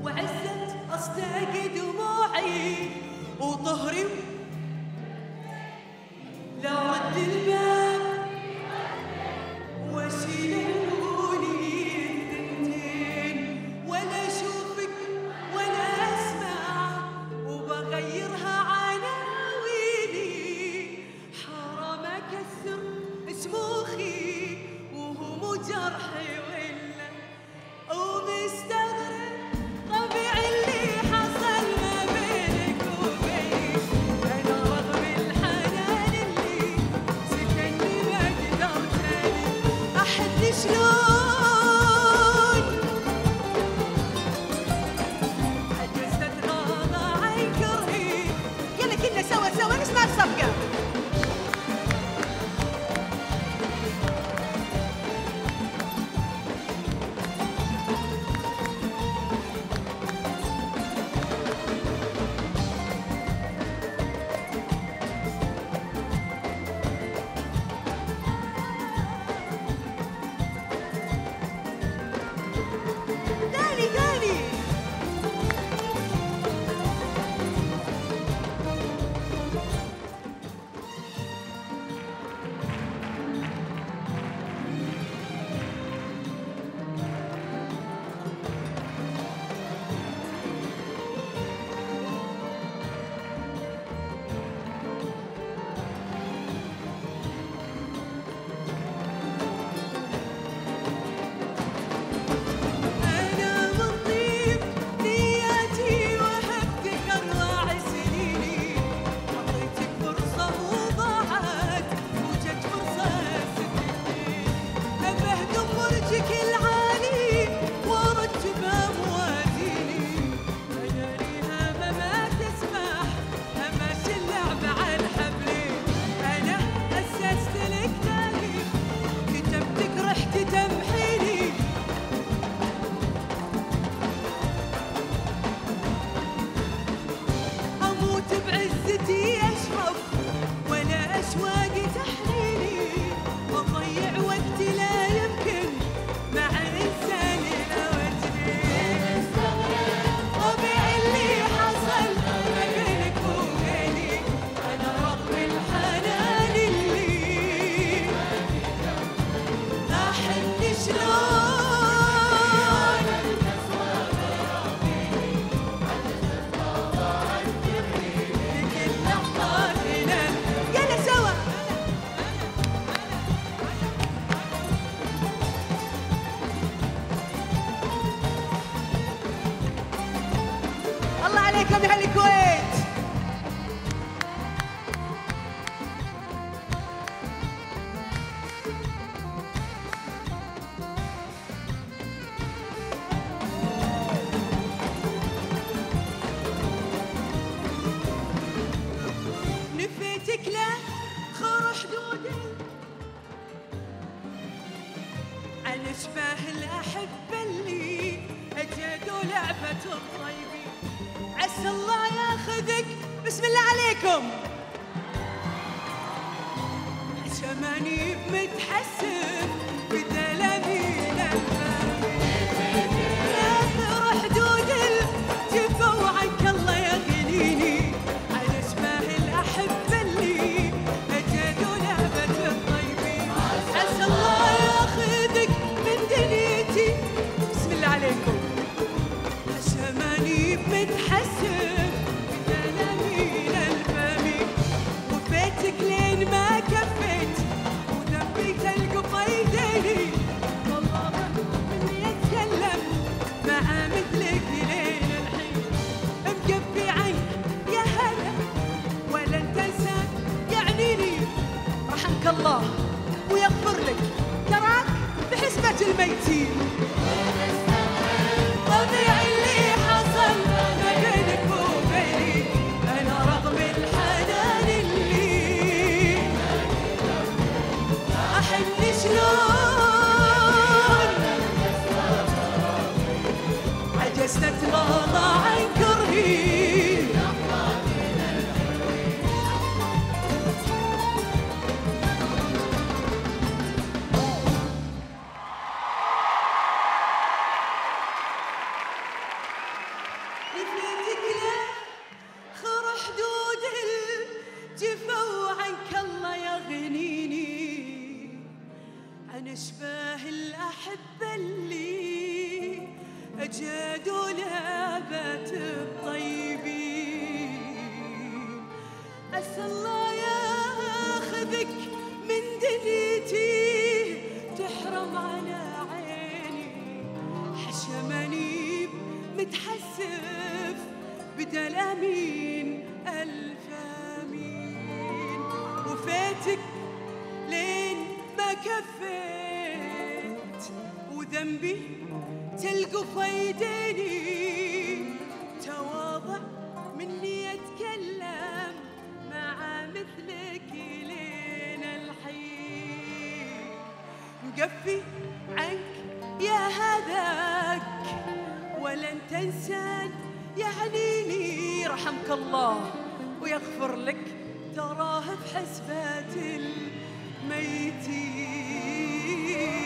وعزت أصدق دموعي وطهري لا رد الباب واشيل عيوني الثنتين ولا اشوفك ولا اسمع وبغيرها عناويني حرام اكثر سموخي وهو جرحي ولا ومستغرب طبيعي اللي حصل ما بينك وبيني انا رغم الحنان اللي سكنني ما قدرت احد شلون عجزت اتغاضى عن كرهي يلا كنا سوا نسمع الصفقه عليكم يا اهل الكويت. نفيتك له خور حدودي عن اشباه الاحبه اللي اجدوا لعبه الطيبين. عسى الله ياخذك بسم الله عليكم عشان ماني متحسب بدلامين يا ثر حدود الجفا وعنك الله يغنيني عن اشباه الاحبه اللي اجدوا لعبه الطيبين. عسى الله ياخذك من دنيتي بسم الله عليكم عشان ماني متحسب بدلامين الفمي وفيتك لين ما كفيت وذنبي تلقى بيديني. والله مني اتكلم مع مثلك لين الحين مقفي عين يا هلا ولا انت انسان يعنيني. رحمك الله ويغفر لك تراك بحسبة الميتين. طبيعي اللي حصل ما بينك وبيني انا رغم الحنان اللي احن شلون عجزت اتغاضى عن كرهي. نفيتك له خر حدود الجفا وعنك الله يغنيني عن اشباه الاحبه اللي اجادوا لابات الطيبين. عسى الله ياخذك من دنيتي تحرم على عيني حشماني متحسف بدل امين الف امين. وفيتك لين ما كفيت وذنبي تلقف ايديني تواضع مني اتكلم مع مثلك لين الحين. مقفي عنك يا هذاك ولن تنسان يعنيني رحمك الله ويغفر لك تراه بحسبات الميتين.